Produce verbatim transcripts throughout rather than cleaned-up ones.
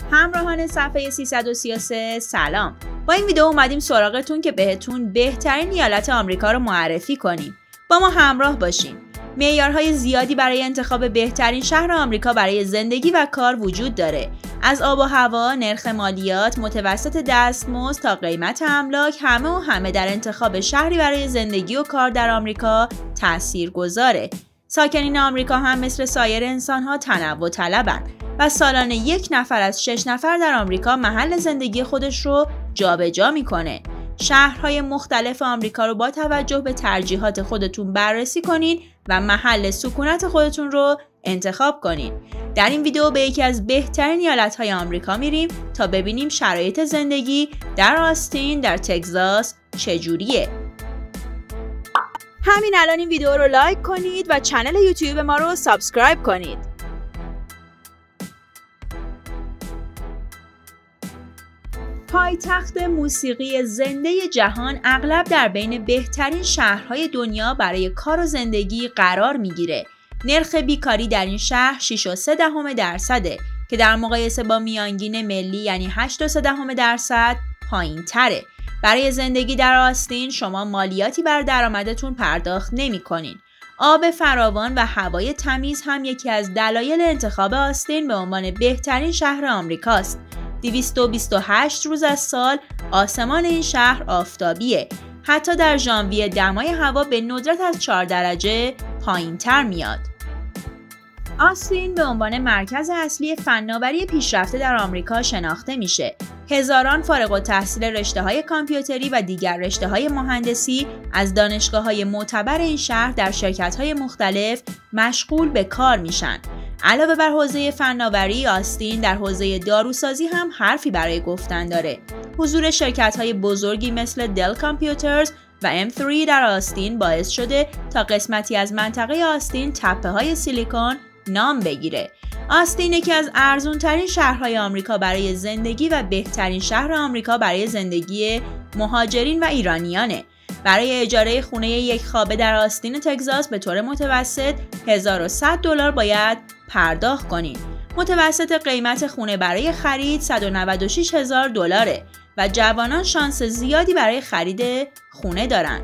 همراهان صفحه سیصد و سی و سه سلام. با این ویدیو اومدیم سراغتون که بهتون بهترین ایالت آمریکا رو معرفی کنیم. با ما همراه باشین. معیارهای زیادی برای انتخاب بهترین شهر آمریکا برای زندگی و کار وجود داره. از آب و هوا، نرخ مالیات، متوسط دستمزد تا قیمت املاک، همه و همه در انتخاب شهری برای زندگی و کار در آمریکا تاثیرگذاره. ساکنین آمریکا هم مثل سایر انسان‌ها تنوع طلبن و سالانه یک نفر از شش نفر در آمریکا محل زندگی خودش رو جابجا میکنه. شهرهای مختلف آمریکا رو با توجه به ترجیحات خودتون بررسی کنین و محل سکونت خودتون رو انتخاب کنین. در این ویدیو به یکی از بهترین ایالت‌های آمریکا میریم تا ببینیم شرایط زندگی در آستین در تگزاس چجوریه. همین الان این ویدیو رو لایک کنید و کانال یوتیوب ما رو سابسکرایب کنید. پایتخت موسیقی زنده جهان اغلب در بین بهترین شهرهای دنیا برای کار و زندگی قرار میگیره. نرخ بیکاری در این شهر شش و سه دهم درصده که در مقایسه با میانگین ملی یعنی هشت و سه دهم درصد پایین تره. برای زندگی در آستین شما مالیاتی بر درآمدتون پرداخت نمی کنین. آب فراوان و هوای تمیز هم یکی از دلایل انتخاب آستین به عنوان بهترین شهر آمریکاست. دویست و بیست و هشت روز از سال آسمان این شهر آفتابیه. حتی در ژانویه دمای هوا به ندرت از چهار درجه پایین تر میاد. آستین به عنوان مرکز اصلی فناوری پیشرفته در آمریکا شناخته میشه. هزاران فارغ التحصیل رشته‌های کامپیوتری و دیگر رشته‌های مهندسی از دانشگاه‌های معتبر این شهر در شرکت‌های مختلف مشغول به کار میشن. علاوه بر حوزه فناوری، آستین در حوزه داروسازی هم حرفی برای گفتن داره. حضور شرکت‌های بزرگی مثل دل کامپیوترز و ام سه در آستین باعث شده تا قسمتی از منطقه آستین تپه‌های سیلیکون نام بگیره. آستین یکی از ارزان‌ترین شهرهای آمریکا برای زندگی و بهترین شهر آمریکا برای زندگی مهاجرین و ایرانیانه. برای اجاره خونه یک خوابه در آستین تگزاس به طور متوسط هزار و صد دلار باید پرداخت کنید. متوسط قیمت خونه برای خرید صد و نود و شش هزار دلاره و جوانان شانس زیادی برای خرید خونه دارن.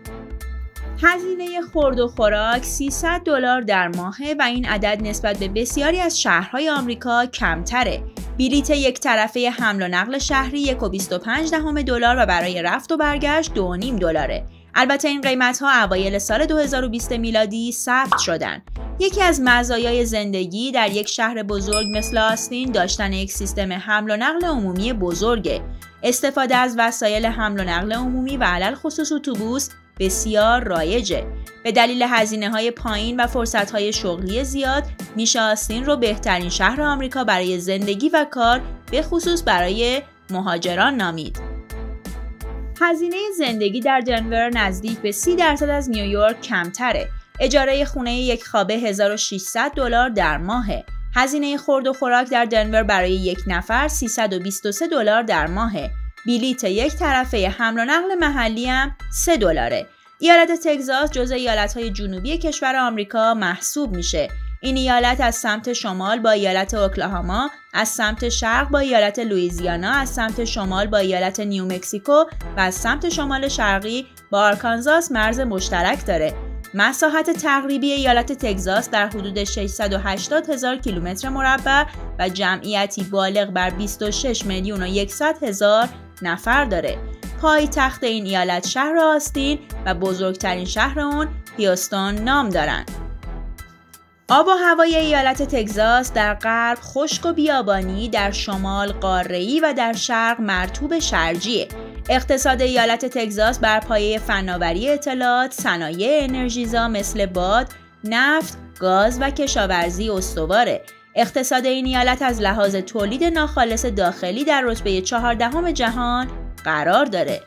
هزینه خورد و خوراک سیصد دلار در ماهه و این عدد نسبت به بسیاری از شهرهای آمریکا کمتره. بلیت یک طرفه حمل و نقل شهری یک و بیست و پنج دهم دلار و برای رفت و برگشت دو و نیم دلاره. البته این قیمت‌ها اوایل سال دو هزار و بیست میلادی ثبت شدن. یکی از مزایای زندگی در یک شهر بزرگ مثل آستین داشتن یک سیستم حمل و نقل عمومی بزرگه. استفاده از وسایل حمل و نقل عمومی و علل خصوص اتوبوس بسیار رایجه. به دلیل هزینه‌های پایین و فرصت‌های شغلی زیاد میشه آستین رو بهترین شهر آمریکا برای زندگی و کار به خصوص برای مهاجران نامید. هزینه زندگی در دنور نزدیک به سی درصد از نیویورک کمتره. اجاره خونه یک خوابه هزار و ششصد دلار در ماهه. هزینه خورد و خوراک در دنور برای یک نفر سیصد و بیست و سه دلار در ماهه. بلیت یک طرفه حمل و نقل محلی هم سه دلاره. ایالت تگزاس جزو ایالت‌های جنوبی کشور آمریکا محسوب میشه. این ایالت از سمت شمال با ایالت اوکلاهاما، از سمت شرق با ایالت لوئیزیانا، از سمت شمال با ایالت نیومکسیکو و از سمت شمال شرقی با آرکانزاس مرز مشترک داره. مساحت تقریبی ایالت تگزاس در حدود ششصد و هشتاد هزار کیلومتر مربع و جمعیتی بالغ بر بیست و شش میلیون و صد هزار نفر داره. پایتخت این ایالت شهر آستین و بزرگترین شهر اون هیوستون نام دارن. آب و هوای ایالت تگزاس در غرب خشک و بیابانی، در شمال قاره‌ای و در شرق مرطوب شرجیه. اقتصاد ایالت تگزاس بر پایه فناوری اطلاعات، صنایع انرژیزا مثل باد، نفت، گاز و کشاورزی استواره. اقتصاد این ایالت از لحاظ تولید ناخالص داخلی در رتبه چهاردهم جهان قرار داره.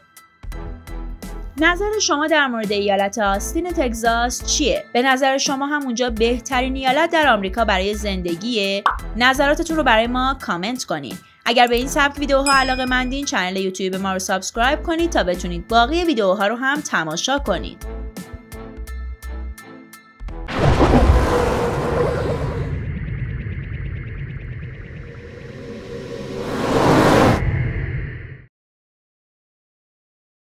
نظر شما در مورد ایالت آستین تگزاس چیه؟ به نظر شما هم اونجا بهترین ایالت در آمریکا برای زندگیه؟ نظراتتون رو برای ما کامنت کنید. اگر به این سبک ویدیوها علاقه‌مندین، کانال یوتیوب ما رو سابسکرایب کنید تا بتونید باقی ویدیوها رو هم تماشا کنید.